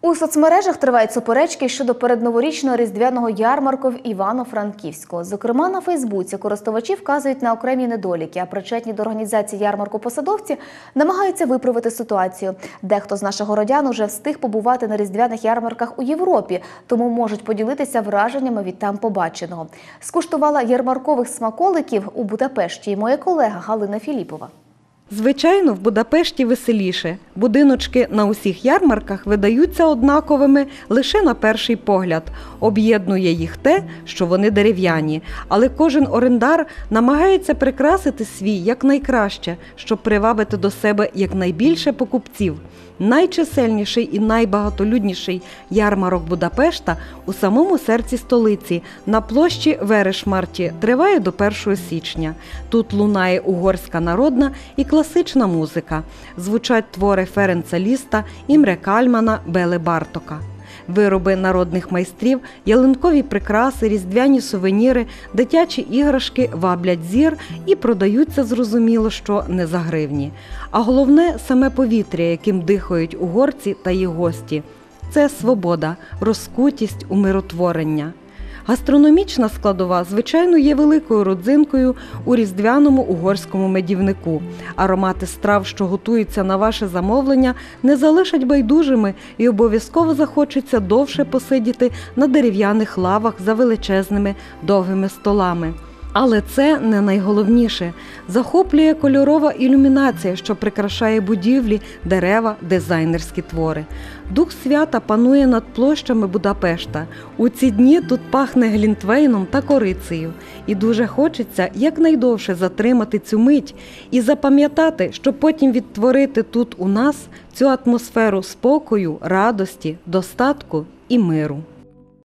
У соцмережах тривають суперечки щодо передноворічного різдвяного ярмарку в Івано-Франківську. Зокрема, на Фейсбуці користувачі вказують на окремі недоліки, а причетні до організації ярмарку посадовці намагаються виправити ситуацію. Дехто з наших городян уже встиг побувати на різдвяних ярмарках у Європі, тому можуть поділитися враженнями від там побаченого. Скуштувала ярмаркових смаколиків у Будапешті і моя колега Галина Філіпова. Звичайно, в Будапешті веселіше. Будиночки на усіх ярмарках видаються однаковими лише на перший погляд. Об'єднує їх те, що вони дерев'яні. Але кожен орендар намагається прикрасити свій якнайкраще, щоб привабити до себе якнайбільше покупців. Найчисельніший і найбагатолюдніший ярмарок Будапешта у самому серці столиці, на площі Верешмарті, триває до 1 січня. Тут лунає угорська народна і класична музика. Звучать твори Ференца Ліста, Імре Кальмана, Беле Бартока. Вироби народних майстрів, ялинкові прикраси, різдвяні сувеніри, дитячі іграшки ваблять зір і продаються, зрозуміло, що не за гривні. А головне – саме повітря, яким дихають угорці та їх гості. Це свобода, розкутість, умиротворення. Гастрономічна складова, звичайно, є великою родзинкою у різдвяному угорському медівнику. Аромати страв, що готуються на ваше замовлення, не залишать байдужими і обов'язково захочеться довше посидіти на дерев'яних лавах за величезними довгими столами. Але це не найголовніше. Захоплює кольорова ілюмінація, що прикрашає будівлі, дерева, дизайнерські твори. Дух свята панує над площами Будапешта. У ці дні тут пахне глінтвейном та корицею. І дуже хочеться якнайдовше затримати цю мить і запам'ятати, щоб потім відтворити тут у нас цю атмосферу спокою, радості, достатку і миру.